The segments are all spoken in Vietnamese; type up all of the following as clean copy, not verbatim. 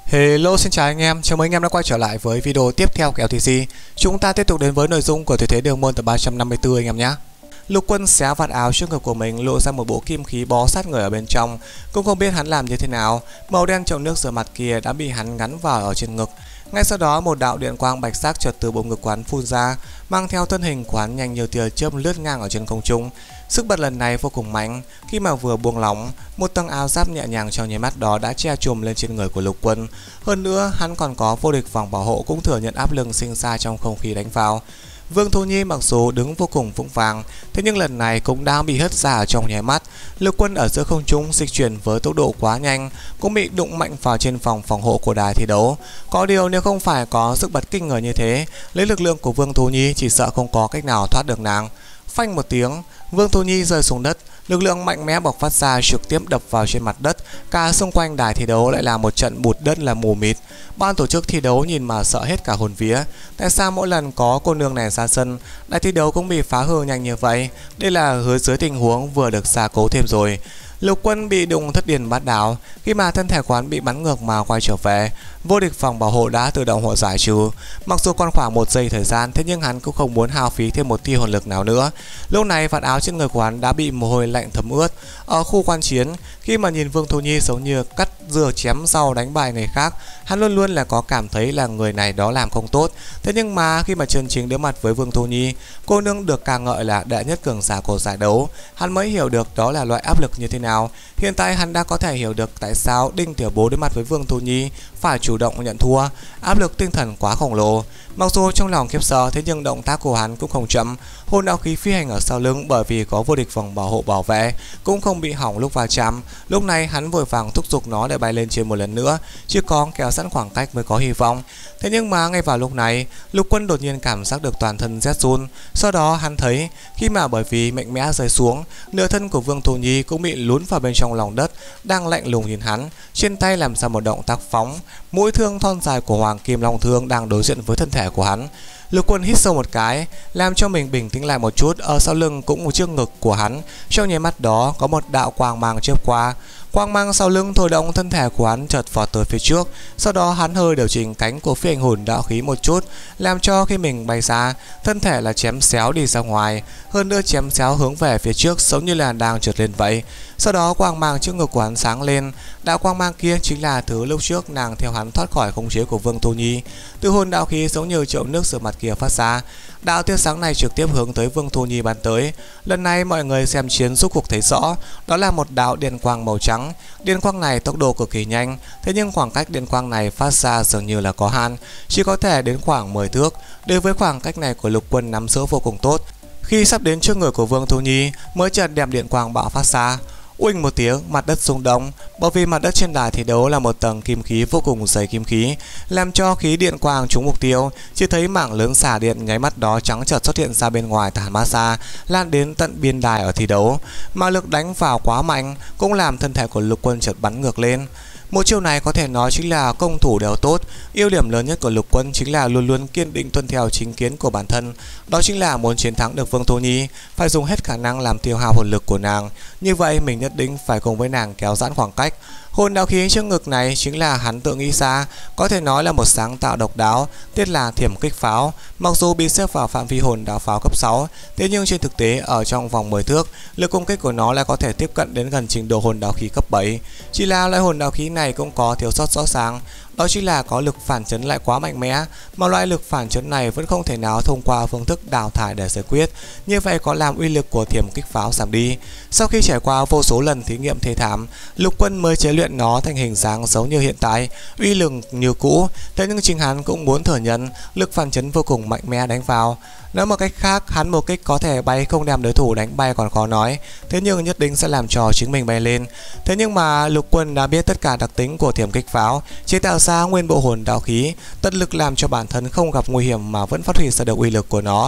Hello, xin chào anh em, chào mừng anh em đã quay trở lại với video tiếp theo của LTC. Chúng ta tiếp tục đến với nội dung của Tuyệt thế Đường Môn tập 354 anh em nhé. Lục Quân xé vạt áo trước ngực của mình, lộ ra một bộ kim khí bó sát người ở bên trong. Cũng không biết hắn làm như thế nào, màu đen chậu nước rửa mặt kia đã bị hắn gắn vào ở trên ngực. Ngay sau đó một đạo điện quang bạch sắc chợt từ bộ ngực quán phun ra, mang theo thân hình quán nhanh như tia chớp lướt ngang ở trên không trung. Sức bật lần này vô cùng mạnh, khi mà vừa buông lỏng, một tầng áo giáp nhẹ nhàng trong nháy mắt đó đã che trùm lên trên người của Lục Quân. Hơn nữa, hắn còn có vô địch vòng bảo hộ cũng thừa nhận áp lực sinh ra trong không khí đánh vào. Vương Thu Nhi mặc dù đứng vô cùng vững vàng, thế nhưng lần này cũng đang bị hất ra ở trong nháy mắt. Lục Quân ở giữa không trung dịch chuyển với tốc độ quá nhanh, cũng bị đụng mạnh vào trên vòng phòng hộ của đài thi đấu. Có điều nếu không phải có sức bật kinh người như thế, lấy lực lượng của Vương Thu Nhi chỉ sợ không có cách nào thoát được nàng. Phanh một tiếng, Vương Thu Nhi rơi xuống đất, lực lượng mạnh mẽ bộc phát ra trực tiếp đập vào trên mặt đất. Cả xung quanh đài thi đấu lại là một trận bụt đất là mù mịt. Ban tổ chức thi đấu nhìn mà sợ hết cả hồn vía. Tại sao mỗi lần có cô nương này ra sân, đài thi đấu cũng bị phá hư nhanh như vậy? Đây là hứa dưới tình huống vừa được gia cố thêm rồi. Lục Quân bị đụng thất điền bát đảo, khi mà thân thể quán bị bắn ngược mà quay trở về, vô địch phòng bảo hộ đã tự động hộ giải trừ. Mặc dù còn khoảng 1 giây thời gian, thế nhưng hắn cũng không muốn hao phí thêm một tia hồn lực nào nữa. Lúc này vạt áo trên người quán đã bị mồ hôi lạnh thấm ướt. Ở khu quan chiến, khi mà nhìn Vương Thu Nhi giống như cắt dừa chém rau đánh bại người khác, hắn luôn luôn là có cảm thấy là người này đó làm không tốt. Thế nhưng mà khi mà chân chính đối mặt với Vương Thu Nhi, cô nương được ca ngợi là đệ nhất cường giả của giải đấu, hắn mới hiểu được đó là loại áp lực như thế nào. Hiện tại hắn đã có thể hiểu được tại sao Đinh Tiểu Bố đối mặt với Vương Thu Nhi phải chủ động nhận thua. Áp lực tinh thần quá khổng lồ. Mặc dù trong lòng khiếp sợ, thế nhưng động tác của hắn cũng không chậm. Hồn đạo khí phi hành ở sau lưng bởi vì có vô địch vòng bảo hộ bảo vệ cũng không bị hỏng lúc va chạm. Lúc này hắn vội vàng thúc giục nó để bay lên trên một lần nữa, chỉ có kéo sẵn khoảng cách mới có hy vọng. Thế nhưng mà ngay vào lúc này, Lục Quân đột nhiên cảm giác được toàn thân rét run. Sau đó hắn thấy khi mà bởi vì mạnh mẽ rơi xuống, nửa thân của Vương Thu Nhi cũng bị lún vào bên trong lòng đất, đang lạnh lùng nhìn hắn, trên tay làm ra một động tác phóng. Mũi thương thon dài của Hoàng Kim Long Thương đang đối diện với thân thể của hắn. Lục Quân hít sâu một cái, làm cho mình bình tĩnh lại một chút. Ở sau lưng cũng trước ngực của hắn, trong nháy mắt đó có một đạo quang mang chớp qua. Quang mang sau lưng thổi động thân thể của hắn chợt vọt tới phía trước. Sau đó hắn hơi điều chỉnh cánh của phi hành hồn đạo khí một chút, làm cho khi mình bay ra, thân thể là chém xéo đi ra ngoài. Hơn nữa chém xéo hướng về phía trước giống như là đang trượt lên vậy. Sau đó quang mang trước ngực của hắn sáng lên. Đạo quang mang kia chính là thứ lúc trước nàng theo hắn thoát khỏi khống chế của Vương Thu Nhi. Từ hồn đạo khí giống như chậu nước rửa mặt kia phát ra. Đạo tia sáng này trực tiếp hướng tới Vương Thu Nhi bắn tới. Lần này mọi người xem chiến rốt cuộc thấy rõ, đó là một đạo điện quang màu trắng. Điện quang này tốc độ cực kỳ nhanh, thế nhưng khoảng cách điện quang này phát ra dường như là có hạn, chỉ có thể đến khoảng 10 thước. Đối với khoảng cách này của Lục Quân nắm giữ vô cùng tốt. Khi sắp đến trước người của Vương Thu Nhi, mới chợt đem điện quang bạo phát ra. Uỳnh một tiếng, mặt đất rung động, bởi vì mặt đất trên đài thi đấu là một tầng kim khí vô cùng dày kim khí, làm cho khí điện quang trúng mục tiêu. Chỉ thấy mảng lớn xả điện nháy mắt đó trắng chợt xuất hiện ra bên ngoài tàn mát ra, lan đến tận biên đài ở thi đấu. Mà lực đánh vào quá mạnh cũng làm thân thể của Lục Quân chợt bắn ngược lên. Một chiêu này có thể nói chính là công thủ đều tốt. Ưu điểm lớn nhất của Lục Quân chính là luôn luôn kiên định tuân theo chính kiến của bản thân. Đó chính là muốn chiến thắng được Vương Thu Nhi, phải dùng hết khả năng làm tiêu hao hồn lực của nàng. Như vậy mình nhất định phải cùng với nàng kéo giãn khoảng cách. Hồn đạo khí trước ngực này chính là hắn tự nghĩ ra, có thể nói là một sáng tạo độc đáo, tên là Thiểm Kích Pháo. Mặc dù bị xếp vào phạm vi hồn đạo pháo cấp 6, thế nhưng trên thực tế ở trong vòng 10 thước, lực công kích của nó lại có thể tiếp cận đến gần trình độ hồn đạo khí cấp 7. Chỉ là loại hồn đạo khí này cũng có thiếu sót rõ ràng, đó chính là có lực phản chấn lại quá mạnh mẽ, mà loại lực phản chấn này vẫn không thể nào thông qua phương thức đào thải để giải quyết. Như vậy có làm uy lực của Thiểm Kích Pháo giảm đi. Sau khi trải qua vô số lần thí nghiệm thê thảm, Lục Quân mới chế luyện nó thành hình dáng giống như hiện tại, uy lực như cũ. Thế nhưng chính hắn cũng muốn thừa nhận lực phản chấn vô cùng mạnh mẽ đánh vào. Nói một cách khác, hắn một kích có thể bay không đem đối thủ đánh bay còn khó nói, thế nhưng nhất định sẽ làm cho chính mình bay lên. Thế nhưng mà Lục Quân đã biết tất cả đặc tính của Thiểm Kích Pháo, chế tạo ra nguyên bộ hồn đạo khí, tất lực làm cho bản thân không gặp nguy hiểm mà vẫn phát huy ra được uy lực của nó.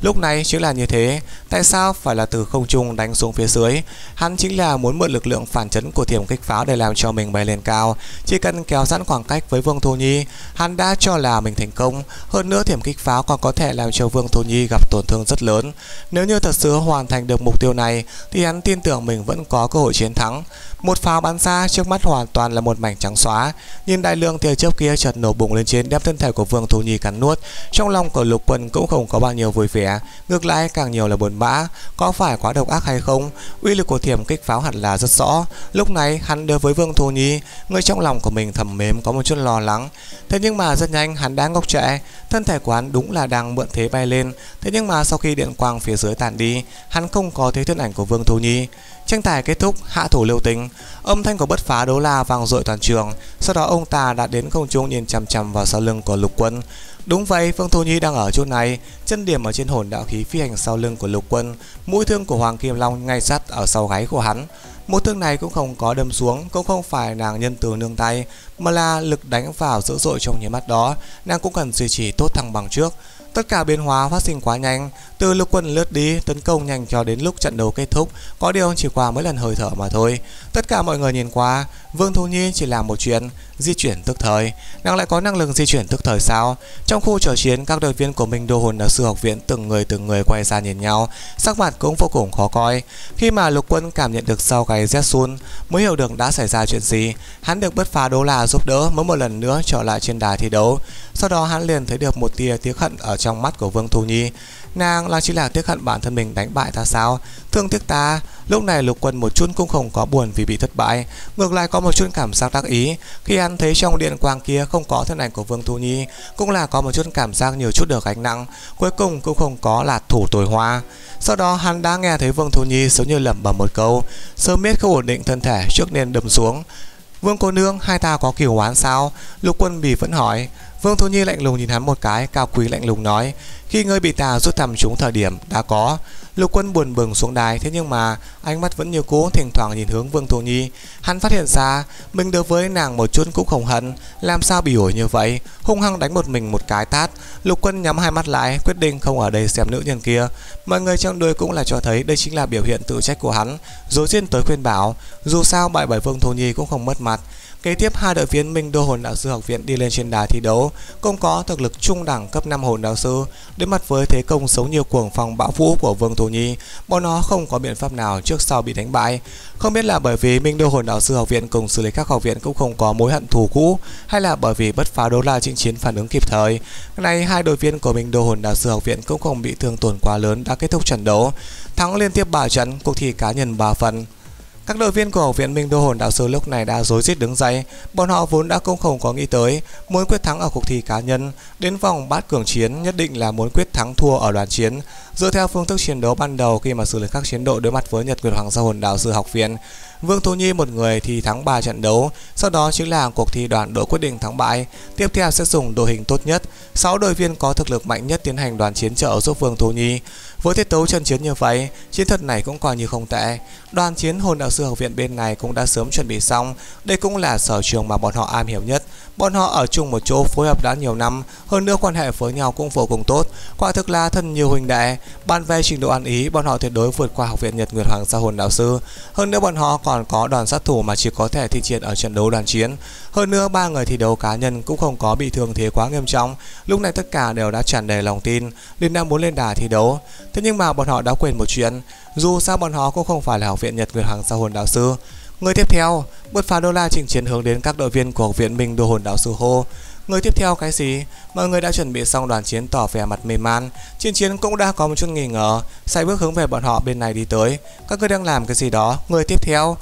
Lúc này chính là như thế, tại sao phải là từ không trung đánh xuống phía dưới? Hắn chính là muốn mượn lực lượng phản chấn của thiểm kích pháo để làm cho mình bay lên cao. Chỉ cần kéo giãn khoảng cách với Vương Thổ Nhi, hắn đã cho là mình thành công. Hơn nữa thiểm kích pháo còn có thể làm cho Vương Thổ Nhi gặp tổn thương rất lớn. Nếu như thật sự hoàn thành được mục tiêu này thì hắn tin tưởng mình vẫn có cơ hội chiến thắng. Một pháo bắn ra, trước mắt hoàn toàn là một mảnh trắng xóa. Nhìn đại lượng tia chớp kia chợt nổ bùng lên trên, đem thân thể của Vương Thổ Nhi cắn nuốt. Trong lòng của Lục Quân cũng không có bao nhiêu vui vẻ, ngược lại càng nhiều là buồn bã. Có phải quá độc ác hay không? Uy lực của thiểm kích pháo hẳn là rất rõ. Lúc này hắn đối với Vương Thổ Nhi, người trong lòng của mình thầm mến có một chút lo lắng. Thế nhưng mà rất nhanh hắn đã ngốc trệ, thân thể của hắn đúng là đang mượn thế bay lên. Thế nhưng mà sau khi điện quang phía dưới tàn đi, hắn không có thấy thân ảnh của Vương Thổ Nhi. Tranh tài kết thúc, hạ thủ lưu tình, âm thanh của bất phá đấu la vang dội toàn trường. Sau đó ông ta đã đến không trung nhìn chằm chằm vào sau lưng của Lục Quân. Đúng vậy, Vương Thổ Nhi đang ở chỗ này, chân điểm ở trên hồn đạo khí phi hành sau lưng của Lục Quân. Mũi thương của Hoàng Kim Long ngay sát ở sau gáy của hắn. Mũi thương này cũng không có đâm xuống, cũng không phải nàng nhân từ nương tay, mà là lực đánh vào dữ dội trong nháy mắt đó. Nàng cũng cần duy trì tốt thăng bằng trước. Tất cả biến hóa phát sinh quá nhanh, từ Lục Quân lướt đi, tấn công nhanh cho đến lúc trận đấu kết thúc, có điều chỉ qua mấy lần hơi thở mà thôi. Tất cả mọi người nhìn qua, Vương Thổ Nhi chỉ làm một chuyện, di chuyển tức thời. Nàng lại có năng lực di chuyển tức thời sao? Trong khu trở chiến, các đội viên của Minh Đô Hồn Đạo Sư Học Viện từng người quay ra nhìn nhau, sắc mặt cũng vô cùng khó coi. Khi mà Lục Quân cảm nhận được sau gáy Zetsun, mới hiểu được đã xảy ra chuyện gì. Hắn được bất phá đấu la giúp đỡ, mới một lần nữa trở lại trên đài thi đấu. Sau đó hắn liền thấy được một tia tiếc hận ở trong mắt của Vương Thổ Nhi. Nàng là chỉ là tiếc hận bản thân mình đánh bại ta sao? Thương tiếc ta. Lúc này Lục Quân một chút cũng không có buồn vì bị thất bại, ngược lại có một chút cảm giác đắc ý. Khi hắn thấy trong điện quang kia không có thân ảnh của Vương Thổ Nhi, cũng là có một chút cảm giác nhiều chút được gánh nặng. Cuối cùng cũng không có là thủ tồi hoa. Sau đó hắn đã nghe thấy Vương Thổ Nhi giống như lẩm bẩm một câu, sớm biết không ổn định thân thể trước nên đâm xuống. Vương cô nương, hai ta có kiều oán sao? Lục Quân bỉ vẫn hỏi. Vương Thổ Nhi lạnh lùng nhìn hắn một cái, cao quý lạnh lùng nói, khi ngươi bị ta rút thăm trúng thời điểm đã có. Lục Quân buồn bừng xuống đài, thế nhưng mà ánh mắt vẫn như cũ, thỉnh thoảng nhìn hướng Vương Thổ Nhi. Hắn phát hiện ra mình đối với nàng một chút cũng không hận, làm sao bị ổi như vậy, hung hăng đánh một mình một cái tát. Lục Quân nhắm hai mắt lại, quyết định không ở đây xem nữ nhân kia. Mọi người trong đôi cũng là cho thấy đây chính là biểu hiện tự trách của hắn, rồi xin tới khuyên bảo. Dù sao bại bởi Vương Thổ Nhi cũng không mất mặt. Kế tiếp hai đội viên Minh Đô Hồn Đạo Sư Học Viện đi lên trên đài thi đấu, cũng có thực lực trung đẳng cấp 5 hồn đạo sư. Đối mặt với thế công sống như cuồng phong bão vũ của Vương Thổ Nhi, bọn nó không có biện pháp nào trước sau bị đánh bại. Không biết là bởi vì Minh Đô Hồn Đạo Sư Học Viện cùng xử lý các học viện cũng không có mối hận thù cũ, hay là bởi vì bất phá đấu la chinh chiến phản ứng kịp thời. Này hai đội viên của Minh Đô Hồn Đạo Sư Học Viện cũng không bị thương tổn quá lớn, đã kết thúc trận đấu, thắng liên tiếp 3 trận, cuộc thi cá nhân 3 phần. Các đội viên của Học viện Minh Đô Hồn Đạo Sư lúc này đã rối rít đứng dậy. Bọn họ vốn đã cũng không có nghĩ tới muốn quyết thắng ở cuộc thi cá nhân, đến vòng bát cường chiến nhất định là muốn quyết thắng thua ở đoàn chiến. Dựa theo phương thức chiến đấu ban đầu, khi mà xử lý các chiến đội đối mặt với Nhật Nguyệt Hoàng Gia Hồn Đạo Sư Học Viện, Vương Thổ Nhi một người thì thắng 3 trận đấu, sau đó chính là cuộc thi đoàn đội quyết định thắng bại. Tiếp theo sẽ dùng đội hình tốt nhất, 6 đội viên có thực lực mạnh nhất tiến hành đoàn chiến trợ giúp Vương Thổ Nhi. Với tiết tấu trận chiến như vậy, chiến thuật này cũng coi như không tệ. Đoàn chiến Hồn Đạo Sư Học Viện bên này cũng đã sớm chuẩn bị xong, đây cũng là sở trường mà bọn họ am hiểu nhất. Bọn họ ở chung một chỗ phối hợp đã nhiều năm, hơn nữa quan hệ với nhau cũng vô cùng tốt, quả thực là thân nhiều huynh đệ. Bàn về trình độ ăn ý, bọn họ tuyệt đối vượt qua Học viện Nhật Nguyệt Hoàng Gia Hồn Đạo Sư. Hơn nữa bọn họ còn có đoàn sát thủ mà chỉ có thể thi triển ở trận đấu đoàn chiến. Hơn nữa 3 người thi đấu cá nhân cũng không có bị thương thế quá nghiêm trọng. Lúc này tất cả đều đã tràn đầy lòng tin, nên đang muốn lên đài thi đấu. Thế nhưng mà bọn họ đã quên một chuyện, dù sao bọn họ cũng không phải là Học viện Nhật Nguyệt Hoàng Gia Hồn Đạo Sư. Người tiếp theo, bất phá đô la chỉnh chiến hướng đến các đội viên của Học viện Minh Đô Hồn Đạo Sư hô. Người tiếp theo cái gì? Mọi người đã chuẩn bị xong, đoàn chiến tỏ vẻ mặt mê man. Chiến chiến cũng đã có một chút nghi ngờ, sải bước hướng về bọn họ bên này đi tới. Các ngươi đang làm cái gì đó? Người tiếp theo,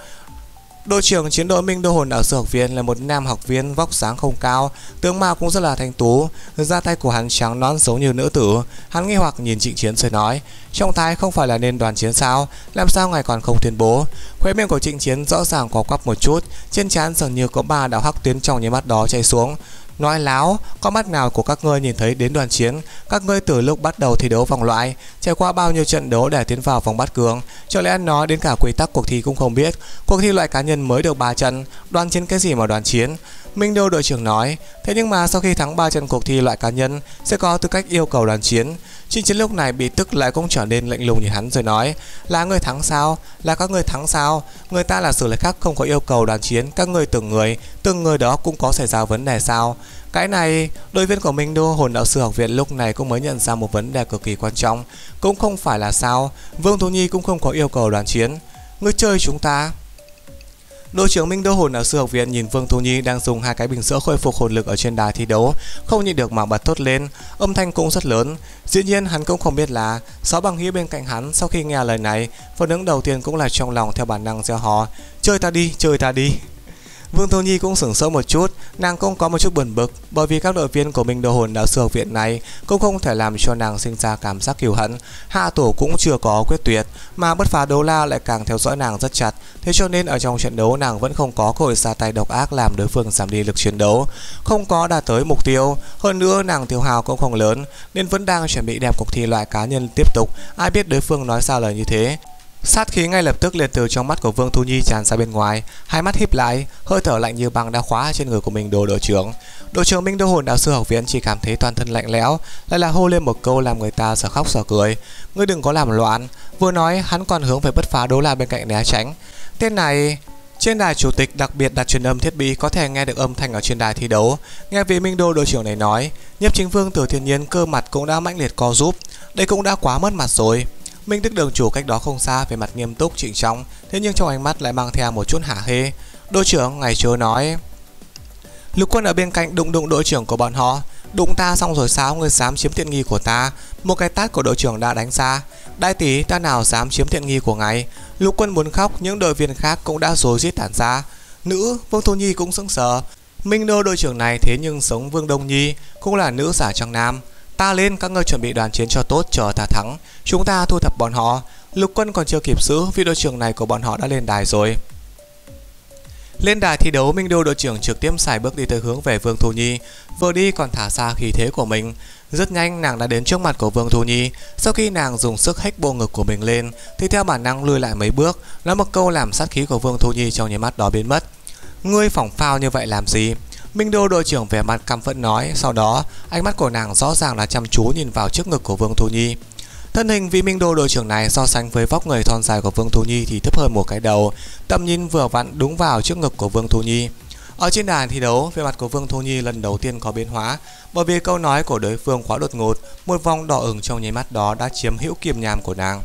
đội trưởng chiến đội Minh Đô Hồn Đạo Sư Học Viện là một nam học viên vóc dáng không cao, tướng mạo cũng rất là thanh tú, da tay của hắn trắng nõn giống như nữ tử. Hắn nghi hoặc nhìn Trịnh Chiến rồi nói: "Trong thái không phải là nên đoàn chiến sao? Làm sao ngài còn không tuyên bố?" Khóe miệng của Trịnh Chiến rõ ràng có quắp một chút, trên trán dường như có 3 đạo hắc tuyến trong nháy mắt đó chảy xuống. Nói láo, có mắt nào của các ngươi nhìn thấy đến đoàn chiến? Các ngươi từ lúc bắt đầu thi đấu vòng loại, trải qua bao nhiêu trận đấu để tiến vào vòng bát cường, cho lẽ nói đến cả quy tắc cuộc thi cũng không biết. Cuộc thi loại cá nhân mới được 3 trận, đoàn chiến cái gì mà đoàn chiến? Minh Đô đội trưởng nói. Thế nhưng mà sau khi thắng 3 trận cuộc thi loại cá nhân sẽ có tư cách yêu cầu đoàn chiến. Trịnh Chiến lúc này bị tức lại cũng trở nên lạnh lùng nhìn hắn rồi nói. Là người thắng sao? Là các người thắng sao? Người ta là sử lai khắc không có yêu cầu đoàn chiến. Các người từng người đó cũng có xảy ra vấn đề sao? Cái này, đội viên của Minh Đô Hồn Đạo Sư Học viện lúc này cũng mới nhận ra một vấn đề cực kỳ quan trọng. Cũng không phải là sao, Vương Thú Nhi cũng không có yêu cầu đoàn chiến. Ngươi chơi chúng ta. Đội trưởng Minh Đô Hồn Đạo Sư Học viện nhìn Vương Thú Nhi đang dùng 2 cái bình sữa khôi phục hồn lực ở trên đài thi đấu, không nhịn được mà bật thốt lên, âm thanh cũng rất lớn. Dĩ nhiên hắn cũng không biết là 6 bằng hữu bên cạnh hắn sau khi nghe lời này, phản ứng đầu tiên cũng là trong lòng theo bản năng reo hò, chơi ta đi, chơi ta đi. Vương Thú Nhi cũng sửng sốt một chút, nàng cũng có một chút buồn bực, bởi vì các đội viên của Minh Đô Hồn Đạo Sư Học viện này cũng không thể làm cho nàng sinh ra cảm giác kiêu hãnh. Hạ tổ cũng chưa có quyết tuyệt, mà Bất Phá Đấu La lại càng theo dõi nàng rất chặt, thế cho nên ở trong trận đấu nàng vẫn không có cơ hội ra tay độc ác làm đối phương giảm đi lực chiến đấu, không có đạt tới mục tiêu. Hơn nữa nàng tiêu hao cũng không lớn, nên vẫn đang chuẩn bị đem cuộc thi loại cá nhân tiếp tục. Ai biết đối phương nói sao lời như thế. Sát khí ngay lập tức liền từ trong mắt của Vương Thú Nhi tràn ra bên ngoài, hai mắt híp lại, hơi thở lạnh như băng đã khóa trên người của mình đội trưởng. Đội trưởng Minh Đô Hồn Đạo Sư Học viện chỉ cảm thấy toàn thân lạnh lẽo, lại là hô lên một câu làm người ta sợ khóc sợ cười. Ngươi đừng có làm loạn. Vừa nói hắn còn hướng về Bất Phá Đấu La bên cạnh né tránh. Tên này. Trên đài chủ tịch đặc biệt đặt truyền âm thiết bị có thể nghe được âm thanh ở trên đài thi đấu. Nghe vị Minh Đô đội trưởng này nói, Nhiếp Chính Vương Từ Thiên Nhiên cơ mặt cũng đã mãnh liệt co rúm. Đây cũng đã quá mất mặt rồi. Minh Đức đường chủ cách đó không xa về mặt nghiêm túc trịnh trọng, thế nhưng trong ánh mắt lại mang theo một chút hả hê. Đội trưởng ngày chưa nói. Lục Quân ở bên cạnh đụng đội trưởng của bọn họ. Đụng ta xong rồi sao ngươi dám chiếm tiện nghi của ta? Một cái tát của đội trưởng đã đánh ra. Đại tỷ, ta nào dám chiếm tiện nghi của ngài? Lục Quân muốn khóc, những đội viên khác cũng đã rối rít tản ra. Nữ, Vương Thú Nhi cũng sững sờ. Minh Đô đội trưởng này thế nhưng sống Vương Đông Nhi, cũng là nữ giả trang nam. Ta lên, các ngươi chuẩn bị đoàn chiến cho tốt, chờ ta thắng, chúng ta thu thập bọn họ. Lục Quân còn chưa kịp giữ, vì đội trưởng này của bọn họ đã lên đài rồi. Lên đài thi đấu, Minh Đô đội trưởng trực tiếp xài bước đi tới hướng về Vương Thú Nhi, vừa đi còn thả xa khí thế của mình. Rất nhanh nàng đã đến trước mặt của Vương Thú Nhi. Sau khi nàng dùng sức hách bộ ngực của mình lên, thì theo bản năng lùi lại mấy bước, nói một câu làm sát khí của Vương Thú Nhi trong nháy mắt đó biến mất. Ngươi phỏng phao như vậy làm gì? Minh Đô đội trưởng vẻ mặt căm phẫn nói. Sau đó ánh mắt của nàng rõ ràng là chăm chú nhìn vào trước ngực của Vương Thú Nhi. Thân hình vị Minh Đô đội trưởng này so sánh với vóc người thon dài của Vương Thú Nhi thì thấp hơn một cái đầu, tầm nhìn vừa vặn đúng vào trước ngực của Vương Thú Nhi. Ở trên đàn thi đấu, vẻ mặt của Vương Thú Nhi lần đầu tiên có biến hóa, bởi vì câu nói của đối phương quá đột ngột, một vòng đỏ ửng trong nháy mắt đó đã chiếm hữu kiềm nham của nàng.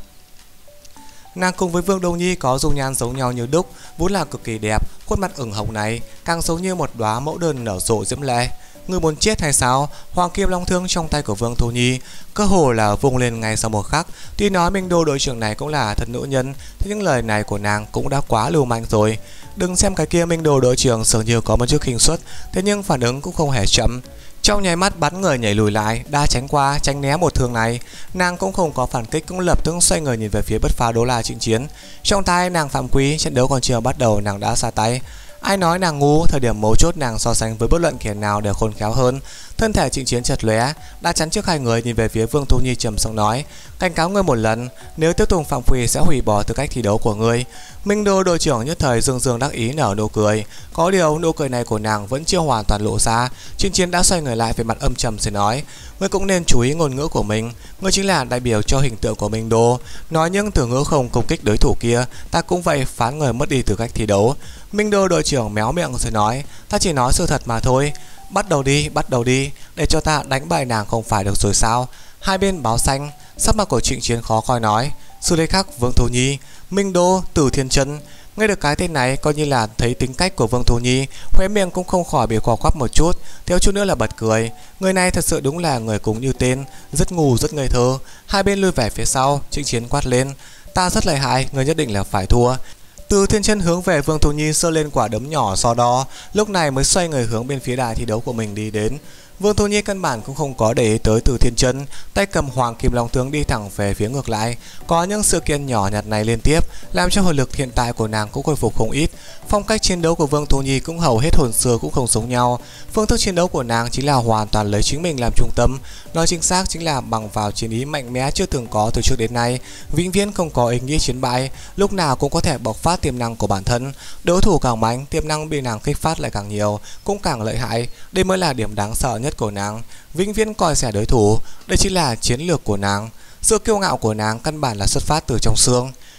Nàng cùng với Vương Đông Nhi có dung nhan giống nhau như đúc, vốn là cực kỳ đẹp, khuôn mặt ửng hồng này càng giống như một đóa mẫu đơn nở rộ diễm lệ. Ngươi muốn chết hay sao? Hoàng kim long thương trong tay của Vương Thú Nhi cơ hồ là vung lên ngay sau một khắc. Tuy nói Minh Đô đội trưởng này cũng là thật nữ nhân, thế những lời này của nàng cũng đã quá lưu manh rồi. Đừng xem cái kia Minh Đô đội trưởng dường như có một chút khinh suất, thế nhưng phản ứng cũng không hề chậm. Trong nháy mắt bắn người nhảy lùi lại, đã tránh qua, tránh né một thương này. Nàng cũng không có phản kích, cũng lập tức xoay người nhìn về phía Bất Phá Đấu La Trịnh Chiến. Trong tay nàng phạm quý, trận đấu còn chưa bắt đầu nàng đã ra tay. Ai nói nàng ngu, thời điểm mấu chốt nàng so sánh với bất luận kẻ nào đều khôn khéo hơn. Thân thể Trịnh Chiến chật lóe, đã chắn trước hai người, nhìn về phía Vương Thú Nhi trầm giọng nói: cảnh cáo ngươi một lần, nếu tiếp tục phạm quy sẽ hủy bỏ tư cách thi đấu của ngươi. Minh Đô đội trưởng nhất thời dương dương đắc ý nở nụ cười, có điều nụ cười này của nàng vẫn chưa hoàn toàn lộ ra. Trịnh Chiến đã xoay người lại về mặt âm trầm rồi nói: ngươi cũng nên chú ý ngôn ngữ của mình, ngươi chính là đại biểu cho hình tượng của Minh Đô, nói những từ ngữ không công kích đối thủ kia, ta cũng vậy phán người mất đi tư cách thi đấu. Minh Đô đội trưởng méo miệng rồi nói: ta chỉ nói sự thật mà thôi. Bắt đầu đi, để cho ta đánh bại nàng không phải được rồi sao? Hai bên báo xanh. Sắc mặt của Trịnh Chiến khó coi nói: Sư Lê Khắc, Vương Thú Nhi, Minh Đô, Tử Thiên Chân. Nghe được cái tên này, coi như là thấy tính cách của Vương Thú Nhi, khóe miệng cũng không khỏi bị khò quắp một chút, thiếu chút nữa là bật cười. Người này thật sự đúng là người cùng như tên, rất ngu rất ngây thơ. Hai bên lùi về phía sau. Trịnh Chiến quát lên: ta rất lợi hại, người nhất định là phải thua. Từ Thiên Chân hướng về Vương Thú Nhi giơ lên quả đấm nhỏ so đo, lúc này mới xoay người hướng bên phía đài thi đấu của mình đi đến. Vương Thu Nhi căn bản cũng không có để ý tới Từ Thiên Chân, tay cầm Hoàng Kim Long Tướng đi thẳng về phía ngược lại. Có những sự kiện nhỏ nhặt này liên tiếp làm cho hồn lực hiện tại của nàng cũng khôi phục không ít. Phong cách chiến đấu của Vương Thu Nhi cũng hầu hết hồn xưa cũng không giống nhau. Phương thức chiến đấu của nàng chính là hoàn toàn lấy chính mình làm trung tâm, nói chính xác chính là bằng vào chiến ý mạnh mẽ chưa từng có từ trước đến nay, vĩnh viễn không có ý nghĩ chiến bại, lúc nào cũng có thể bộc phát tiềm năng của bản thân. Đối thủ càng mạnh, tiềm năng bị nàng kích phát lại càng nhiều, cũng càng lợi hại. Đây mới là điểm đáng sợ nhất của nàng, vĩnh viễn coi rẻ đối thủ. Đây chính là chiến lược của nàng. Sự kiêu ngạo của nàng căn bản là xuất phát từ trong xương.